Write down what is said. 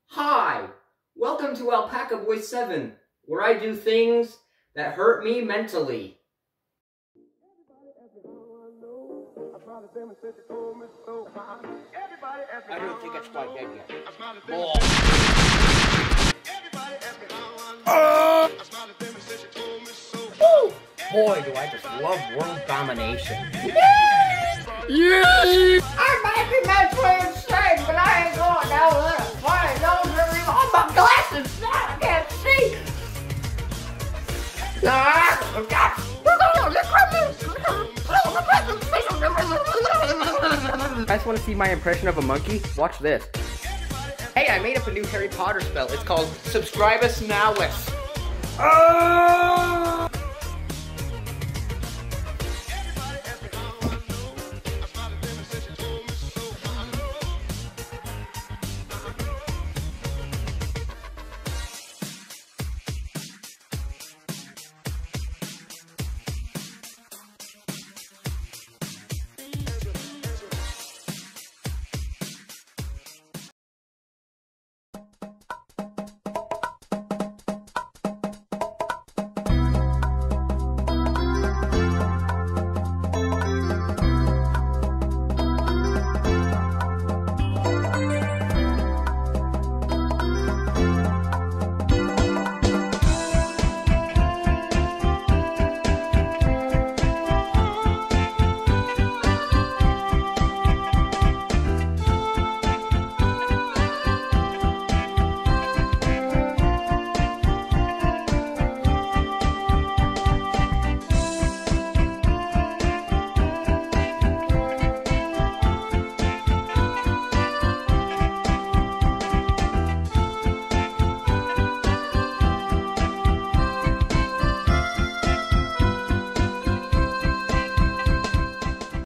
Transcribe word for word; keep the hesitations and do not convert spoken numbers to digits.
Hi! Welcome to Alpaca Boi seven, where I do things that hurt me mentally. I don't think it's quite dead yet. Oh. Boy, do I just love world domination. Yeah! I might be mentally insane, but I ain't going down there. Why? No one's really on my glasses. I can't see. You guys want to see my impression of a monkey? Watch this. Hey, I made up a new Harry Potter spell. It's called Subscribe Us Now With. Oh!